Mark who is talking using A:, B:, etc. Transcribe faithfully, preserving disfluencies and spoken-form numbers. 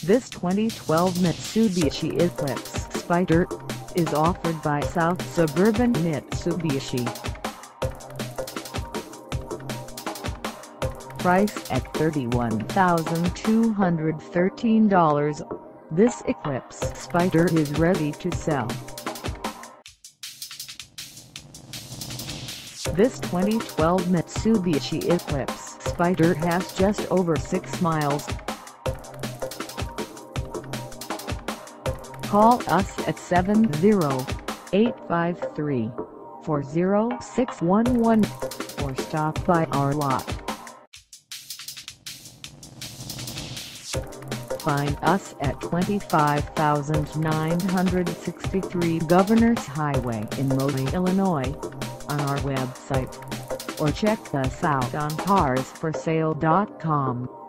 A: This twenty twelve Mitsubishi Eclipse Spyder is offered by South Suburban Mitsubishi. Price at thirty-one thousand two hundred thirteen dollars, this Eclipse Spyder is ready to sell. This twenty twelve Mitsubishi Eclipse Spyder has just over six miles. Call us at seven zero eight five three, four zero six one one or stop by our lot. Find us at twenty-five thousand nine hundred sixty-three Governors Highway in MONEE, Illinois, on our website, or check us out on cars for sale dot com.